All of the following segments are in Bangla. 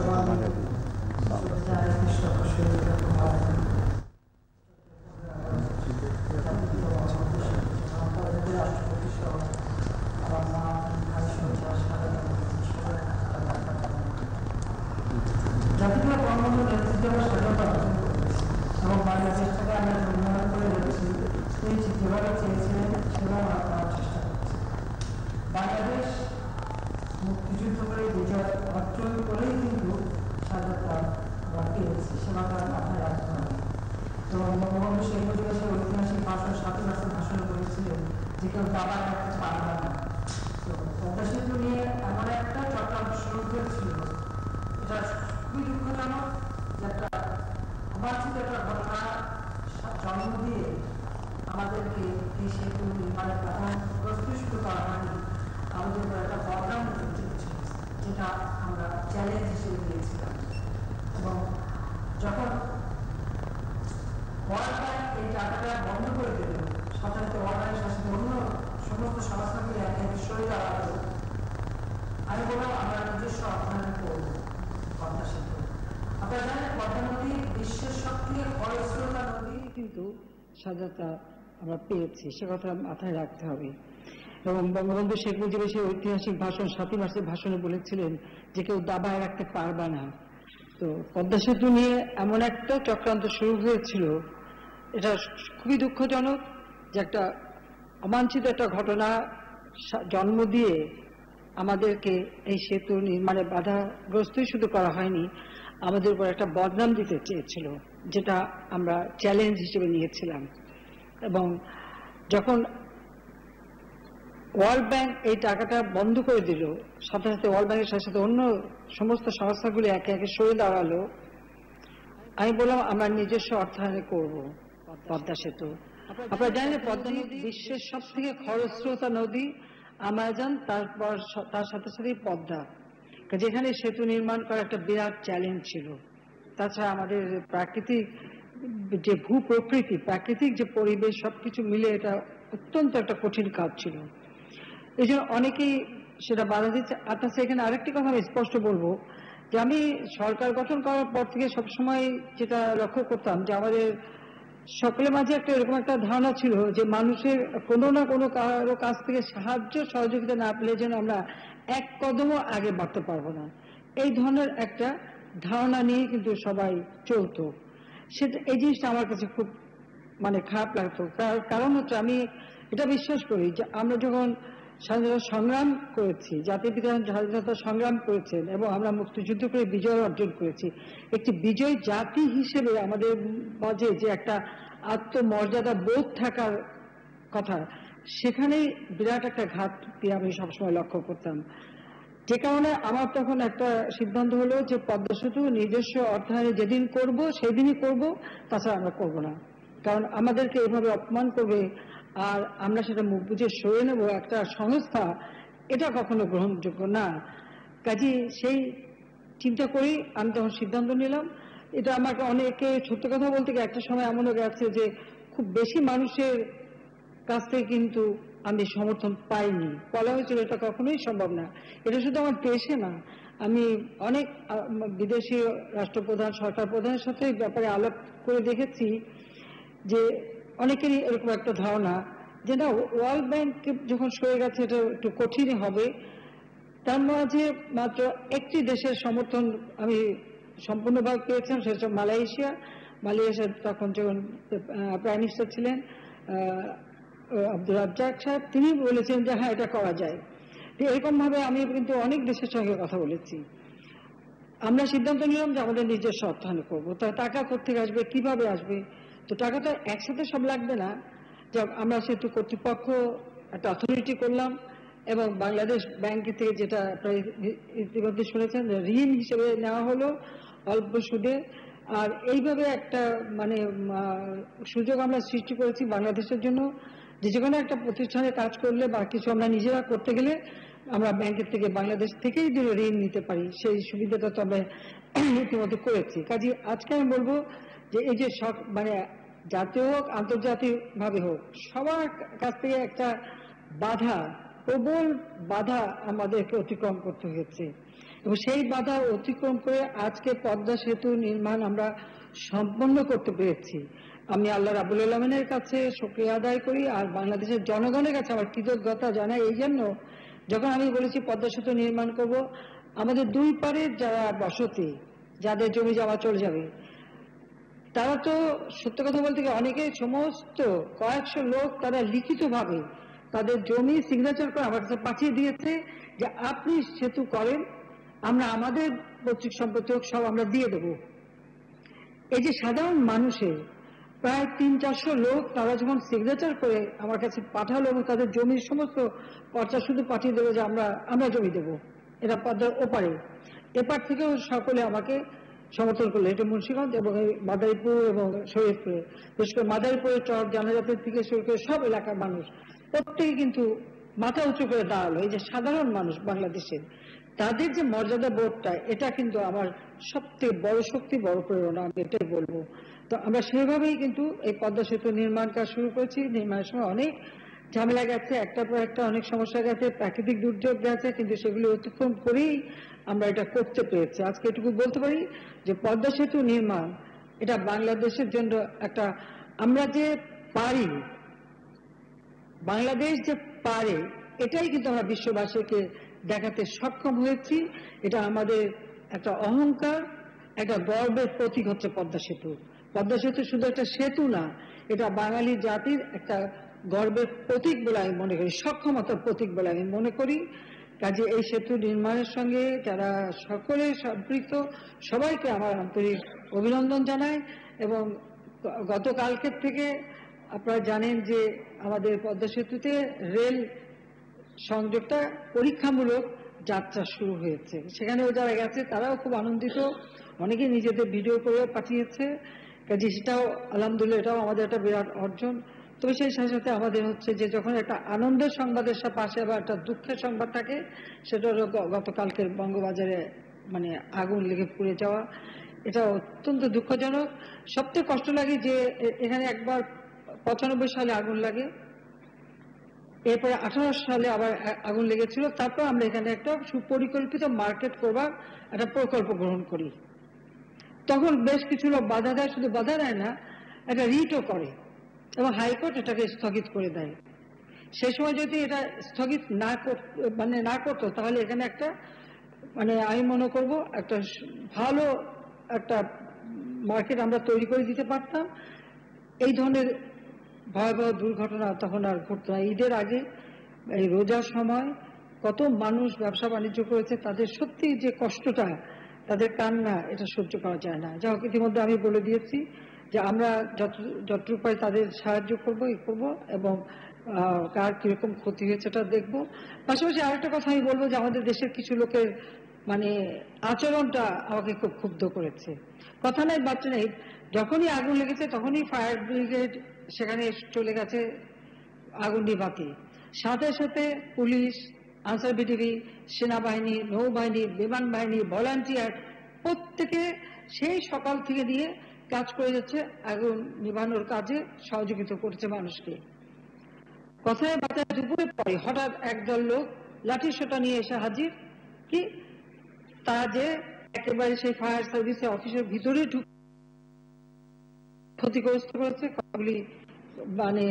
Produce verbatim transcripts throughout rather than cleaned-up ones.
জাতীয় কর্মসূচি নেতৃত্ব স্বাধীনতা অর্জন করেছে এবং বাংলাদেশটাকে আমরা উন্নয়ন করে যাচ্ছি। এই যেভাবে চেয়েছিলেন সেভাবে করার চেষ্টা করছি। বাংলাদেশ মুক্তিযুদ্ধ করে বিজয় অর্জন করেই কিন্তু স্বাধীনতা আমরা পেয়েছি, সেভাবে মাথায় রাখতে হবে। এবং বঙ্গবন্ধু শেখ মুজিবুর সেই ঐতিহাসিক ভাষণ সাতই মাসের ভাষণে বলেছিলেন যে কেউ দাবা রাখতে পারবে না। তো পদ্মা সেতু নিয়ে এমন একটা চক্রান্ত শুরু হয়েছিল, এটা খুবই দুঃখজনক যে একটা অবাঞ্ছিত একটা ঘটনা জন্ম দিয়ে আমাদেরকে এই সেতু নির্মাণের কথা প্রস্তুত করা হয়নি, আমাদের একটা বদনাম চলছে, যেটা আমরা চ্যালেঞ্জ হিসেবে দিয়েছিলাম। এবং যখন ওয়ার্ল্ড ব্যাংক এই টাকাটা বন্ধ করে দিল, সাধারণত ওয়ার্ল্ড ব্যাংক শাসিত অন্য সমস্ত সংস্থাগুলি একে একে সরে দাঁড়ালো, আমি বললাম আমরা নিজস্ব অর্থায়ন করব পদ্মা সেতু। আপনারা জানেন পদ্মা নদী বিশ্বের সবথেকে খরস্রোতা নদী, কিন্তু স্বাধীনতা আমরা পেয়েছি, সে কথা মাথায় রাখতে হবে। এবং বঙ্গবন্ধু শেখ মুজিবুর সেই ঐতিহাসিক ভাষণ সাতই মাসের ভাষণে বলেছিলেন যে কেউ দাবায় রাখতে পারবে না। তো পদ্মা সেতু নিয়ে এমন একটা চক্রান্ত শুরু হয়েছিল, এটা খুবই দুঃখজনক যে একটা অবাঞ্ছিত একটা ঘটনা জন্ম দিয়ে আমাদেরকে এই সেতু নির্মাণে বাধাগ্রস্তই শুধু করা হয়নি, আমাদের উপর একটা বদনাম দিতে চেয়েছিল, যেটা আমরা চ্যালেঞ্জ হিসেবে নিয়েছিলাম। এবং যখন ওয়ার্ল্ড ব্যাংক এই টাকাটা বন্ধ করে দিল, সাথে সাথে ওয়ার্ল্ড ব্যাংকের সাথে সাথে অন্য সমস্ত সংস্থাগুলি একে একে সরে দাঁড়ালো, আমি বললাম আমরা নিজস্ব অর্থায়নে করব পদ্মা সেতু। আপনারা জানেন পদ্মা নদী বিশ্বের সব থেকে খরস্রোতা নদী, আমাজন, তারপর তার সাথে সাথে পদ্মা, যেখানে সেতু নির্মাণ করা একটা বিরাট চ্যালেঞ্জ ছিল। তাছাড়া আমাদের প্রাকৃতিক যে ভূ প্রকৃতি, প্রাকৃতিক যে পরিবেশ, সবকিছু মিলে এটা অত্যন্ত একটা কঠিন কাজ ছিল। এই জন্য অনেকেই সেটা বাধা দিচ্ছে। আপনার সেখানে আরেকটি কথা আমি স্পষ্ট বলবো যে আমি সরকার গঠন করার পর থেকে সবসময় যেটা লক্ষ্য করতাম যে আমাদের সকলের মাঝে একটা এরকম একটা ধারণা ছিল যে মানুষের কোনো না কোনো কারো কাছ থেকে সাহায্য সহযোগিতা না পেলে যেন আমরা এক কদমও আগে বাড়তে পারবো না, এই ধরনের একটা ধারণা নিয়ে কিন্তু সবাই চলতো। সেটা এই জিনিসটা আমার কাছে খুব মানে খারাপ লাগতো। কারণ হচ্ছে আমি এটা বিশ্বাস করি যে আমরা যখন স্বাধীনতা সংগ্রাম করেছি, জাতির পিতা স্বাধীনতা সংগ্রাম করেছেন এবং আমরা মুক্তিযুদ্ধ করে বিজয় অর্জন করেছি, একটি বিজয় জাতি হিসেবে আমাদের মাঝে যে একটা আত্মমর্যাদা বোধ থাকার কথা, সেখানেই বিরাট একটা ঘাটতি আমি সবসময় লক্ষ্য করতাম। যে কারণে আমার তখন একটা সিদ্ধান্ত হলো যে পদ্মা সেতু নিজস্ব অর্থায়নে যেদিন করব সেদিনই করব, তাছাড়া আমরা করব না। কারণ আমাদেরকে এভাবে অপমান করবে আর আমরা সেটা মুখ বুঝে সরে নেব একটা সংস্থা, এটা কখনো গ্রহণযোগ্য না। কাজে সেই চিন্তা করেই আমি তখন সিদ্ধান্ত নিলাম। এটা আমাকে অনেকে সত্য কথা বলতে গিয়ে একটা সময় এমনও গেছে যে খুব বেশি মানুষের কাছ থেকে কিন্তু আমি সমর্থন পাইনি, বলা হয়েছিল এটা কখনোই সম্ভব না। এটা শুধু আমার দেশে না, আমি অনেক বিদেশি রাষ্ট্রপ্রধান, সরকার প্রধানের সাথে ব্যাপারে আলাপ করে দেখেছি যে অনেকেরই এরকম একটা ধারণা যে না, ওয়ার্ল্ড ব্যাংক যখন সরে গেছে এটা একটু কঠিনই হবে। তার মাঝে মাত্র একটি দেশের সমর্থন আমি সম্পূর্ণভাবে পেয়েছিলাম, সেটা হচ্ছে মালয়েশিয়া। মালয়েশিয়ার তখন যখন প্রাইম মিনিস্টার ছিলেন আব্দুর রাজ্জাক সাহেব, তিনি বলেছেন যে হ্যাঁ এটা করা যায়। তো এরকমভাবে আমি কিন্তু অনেক দেশের সঙ্গে কথা বলেছি। আমরা সিদ্ধান্ত নিলাম যে আমাদের নিজস্ব অর্থায়ন করবো। তা টাকা কোথেকে আসবে, কিভাবে আসবে? তো টাকা তো একসাথে সব লাগবে না। আমরা সেতু কর্তৃপক্ষ একটা অথরিটি করলাম এবং বাংলাদেশ ব্যাংক থেকে, যেটা আপনারা ইতিমধ্যে শুনেছেন, ঋণ হিসেবে নেওয়া হলো অল্প সুদে। আর এইভাবে একটা মানে সুযোগ আমরা সৃষ্টি করেছি বাংলাদেশের জন্য যে যে কোনো একটা প্রতিষ্ঠানে কাজ করলে বা কিছু আমরা নিজেরা করতে গেলে আমরা ব্যাংকের থেকে, বাংলাদেশ থেকেই ঋণ নিতে পারি, সেই সুবিধাটা তো আমরা ইতিমধ্যে করেছি। কাজে আজকে আমি বলবো যে এই যে মানে জাতীয় হোক আন্তর্জাতিক ভাবে হোক, সবার কাছ থেকে একটা বাধা, প্রবল বাধা আমাদেরকে অতিক্রম করতে হয়েছে। এবং সেই বাধা অতিক্রম করে আজকে পদ্মা সেতু নির্মাণ আমরা সম্পন্ন করতে পেরেছি। আমি আল্লাহ রাব্বুল আলামিনের কাছে শুকরিয়া আদায় করি আর বাংলাদেশের জনগণের কাছে আমার কৃতজ্ঞতা জানাই। এই জন্য যখন আমি বলেছি পদ্মা সেতু নির্মাণ করব, আমাদের দুই পারের যারা বসতি, যাদের জমি জমা চলে যাবে, তারা তো সত্য কথা বলতে গিয়ে অনেকে সমস্ত কয়েকশো লোক তারা লিখিতভাবে তাদের জমি সিগনেচার করে আমার কাছে পাঠিয়ে দিয়েছে যে আপনি সেতু করেন, আমরা আমাদের পৈতৃক সম্পত্তি সব আমরা দিয়ে দেব। এই যে সাধারণ মানুষের প্রায় তিন চারশো লোক তারা যখন সিগনেচার করে আমার কাছে পাঠালো এবং তাদের জমির সমস্ত পর্চা শুধু পাঠিয়ে দেবো যে আমরা আমরা জমি দেবো, এটা পদ্মার ওপারে, এপার থেকেও সকলে আমাকে সমর্থন করলো। এটা মুন্সিগঞ্জ এবং মাদারীপুর এবং শরীয়তপুরে, বিশেষ করে মাদারীপুরের চর জানাজাতের থেকে শুরু করে সব এলাকার মানুষ প্রত্যেকে কিন্তু মাথা উঁচু করে দাঁড়ালো। এই যে সাধারণ মানুষ বাংলাদেশের, তাদের যে মর্যাদা বোধটা, এটা কিন্তু আমার সবথেকে বড় শক্তি, বড় প্রেরণা, আমি এটাই বলবো। তো আমরা সেভাবেই কিন্তু এই পদ্মা সেতু নির্মাণ কাজ শুরু করেছি। নির্মাণের সময় অনেক ঝামেলা গেছে, একটার পর একটা অনেক সমস্যা গেছে, প্রাকৃতিক দুর্যোগ গেছে, কিন্তু সেগুলো অতিক্রম করেই আমরা এটা করতে পেরেছি। আজকে এটুকু বলতে পারি যে পদ্মা সেতু নির্মাণ এটা বাংলাদেশের জন্য একটা, আমরা যে পারি, বাংলাদেশ যে পারে, এটাই কিন্তু আমরা বিশ্ববাসীকে দেখাতে সক্ষম হয়েছি। এটা আমাদের একটা অহংকার, একটা গর্বের প্রতীক হচ্ছে পদ্মা সেতু। পদ্মা সেতু শুধু একটা সেতু না, এটা বাঙালি জাতির একটা গর্বের প্রতীক বলে আমি মনে করি, সক্ষমতার প্রতীক বলে আমি মনে করি। কাজে এই সেতু নির্মাণের সঙ্গে যারা সকলে সম্পৃক্ত সবাইকে আমার আন্তরিক অভিনন্দন জানাই। এবং গতকালকের থেকে আপনারা জানেন যে আমাদের পদ্মা সেতুতে রেল সংযোগটা পরীক্ষামূলক যাত্রা শুরু হয়েছে। সেখানেও যারা গেছে তারাও খুব আনন্দিত, অনেকে নিজেদের ভিডিও করেও পাঠিয়েছে। কাজে সেটাও আলহামদুলিল্লাহ, এটাও আমাদের একটা বিরাট অর্জন। তবে সেই সাথে সাথে আমাদের হচ্ছে যে যখন একটা আনন্দের সংবাদের পাশে আবার একটা দুঃখের সংবাদ থাকে, সেটা হলো গতকালকের বঙ্গবাজারে মানে আগুন লেগে পুড়ে যাওয়া। এটা অত্যন্ত দুঃখজনক। সবথেকে কষ্ট লাগে যে এখানে একবার পঁচানব্বই সালে আগুন লাগে, এরপরে আঠারো সালে আবার আগুন লেগেছিল, তারপর আমরা এখানে একটা সুপরিকল্পিত মার্কেট করবার একটা প্রকল্প গ্রহণ করি। তখন বেশ কিছু লোক বাধা দেয়, শুধু বাধা দেয় না, একটা রিটও করে এবং হাইকোর্ট এটাকে স্থগিত করে দেয়। সেই সময় যদি এটা স্থগিত না মানে না করতো, তাহলে এখানে একটা মানে আমি মনে করব একটা ভালো একটা মার্কেট আমরা তৈরি করে দিতে পারতাম। এই ধরনের ভয়াবহ দুর্ঘটনা তখন আর ঘটতো না। ঈদের আগে এই রোজার সময় কত মানুষ ব্যবসা বাণিজ্য করেছে, তাদের সত্যি যে কষ্টটা, তাদের কান্না, এটা সহ্য করা যায় না। যা হোক, ইতিমধ্যে আমি বলে দিয়েছি যে আমরা যত যতটুকু পাই তাদের সাহায্য করবো, ই করবো এবং কার কিরকম ক্ষতি হয়েছে এটা দেখবো। পাশাপাশি আরেকটা কথা আমি বলবো যে আমাদের দেশের কিছু লোকের মানে আচরণটা আমাকে খুব ক্ষুব্ধ করেছে। কথা নাই বাচ্চা নেই, যখনই আগুন লেগেছে তখনই ফায়ার ব্রিগেড সেখানে চলে গেছে আগুন নিভাতে, সাথে সাথে পুলিশ, আনসার বিটিভি, সেনাবাহিনী, নৌবাহিনী, বিমান বাহিনী, ভলান্টিয়ার প্রত্যেকে সেই সকাল থেকে দিয়ে কাজ করে যাচ্ছে, আগুন নিভানোর কাজে সহযোগিতা করছে মানুষকে। কথায় বার্তায় দুপুরে পরে হঠাৎ একদল লোক লাঠি সোটা নিয়ে এসে হাজির, কি তারা যে একেবারে সেই ফায়ার সার্ভিসের অফিসের ভিতরে ঢুকে ক্ষতিগ্রস্ত করেছে। কতগুলি মানে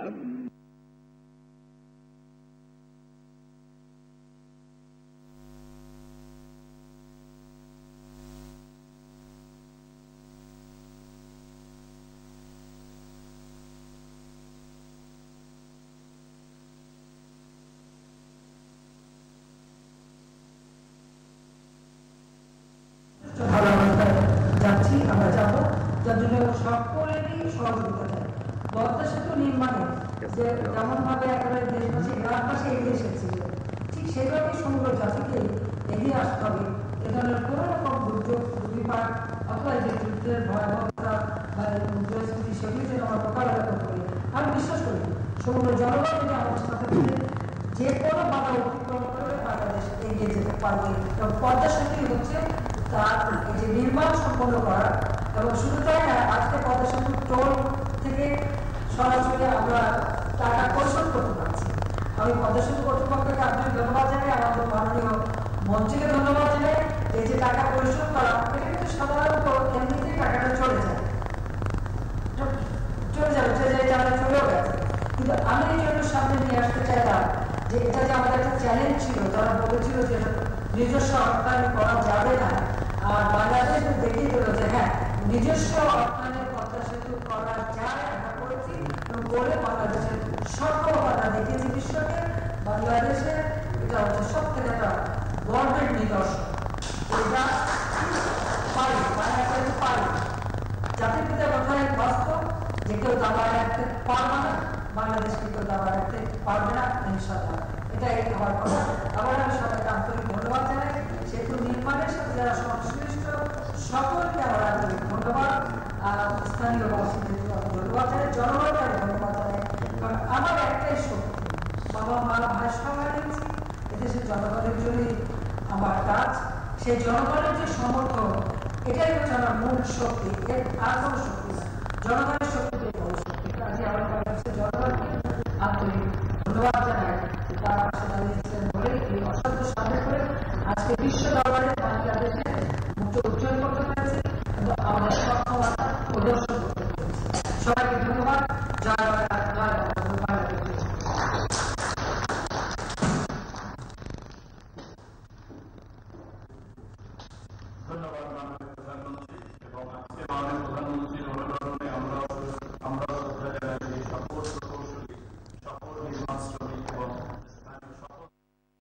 যাচ্ছি, আমরা যাবো, যার জন্য সকলেরই সহযোগিতা চাই। পদ্মা সেতু নির্মাণে যে যেমন ভাবে একেবারে দেশবাসী গ্রামবাসী এগিয়ে এসেছে, ঠিক সেভাবেই সমগ্র জাতিকে এগিয়ে আসতে হবে। এ ধরনের কোনো রকম দুর্যোগ, দুর্বিপাক অথবা যে যুদ্ধের ভয়াবহতা বা মুদ্রাস্ফীতি, সেগুলি যেন আমরা মোকাবেলা করতে পারি। আমি বিশ্বাস করি সমগ্র জনগণ যদি আমাদের সাথে যে কোনো বাধা অতিক্রম করে বাংলাদেশ এগিয়ে যেতে পারবে। এবং পদ্মা সেতুই হচ্ছে তার যে নির্মাণ সম্পন্ন করা। এবং শুধু তাই না, আজকে পদ্মা সেতুর টোল থেকে সরাসরি আমরা টাকা পরিশোধ করতে পারছি। আমি পদ্মা সেতু কর্তৃপক্ষকে আন্তরিক ধন্যবাদ জানাই, আমাদের মাননীয় মন্ত্রীকে ধন্যবাদ জানাই। যে এটা যে আমাদের একটা চ্যালেঞ্জ ছিল, যারা বলেছিল যে নিজস্ব অর্থায়ন করা যাবে না, আর বাংলাদেশ দেখিয়ে দিল যে হ্যাঁ নিজস্ব অর্থায়নের পদ্মা সেতু করা যায়, আমরা করেছি এবং করে বাংলাদেশের সফলতা দেখিয়েছি বিশ্বকে। বাংলাদেশে এটা হচ্ছে সব থেকে একটা গর্বের নিদর্শন। এটা পারি বাংলাদেশে পারি জাতির পিতার কথায় বাস্তব যে কেউ দাবা রাখতে পারবে না, বাংলাদেশকে কেউ দাবা রাখতে পারবে না ইনশাআল্লাহ। এটাই আমার কথা। আবার আমি সবাইকে আন্তরিক ধন্যবাদ জানাই। সেতু নির্মাণের সাথে যারা সংশ্লিষ্ট সকলকে আমার আন্তরিক ধন্যবাদ। স্থানীয় বাসীদের ধন্যবাদ জানাই, জনগণকে ধন্যবাদ জানাই। কারণ আমার একটাই শক্তি, বাবা মা ভাই সবাই নিয়েছি এদেশের জনগণের জন্যই আমার কাজ। সেই জনগণের যে সমর্থন, এটাই হচ্ছে আমার মূল শক্তি, এর আর কোনো শক্তি না। জনগণের শক্তিতে বড় শক্তি। কাজে আমার কাছে জনগণকে আন্তরিক ধন্যবাদ জানাই। তার পাশে দাঁড়িয়েছিলেন বলে এই অসাধ্য সাধন করে আজকে বিশ্ব দরবারে বাংলাদেশে মুক্ত উজ্জ্বল করতে পেরেছে এবং আমাদের সক্ষমতা প্রদর্শন করতে পেরেছে। সবাইকে ধন্যবাদ। জয় বাংলা, জয় বাংলাদেশ। ধন্যবাদ মাননীয় প্রধানমন্ত্রী এবং আজকে মাননীয় প্রধানমন্ত্রী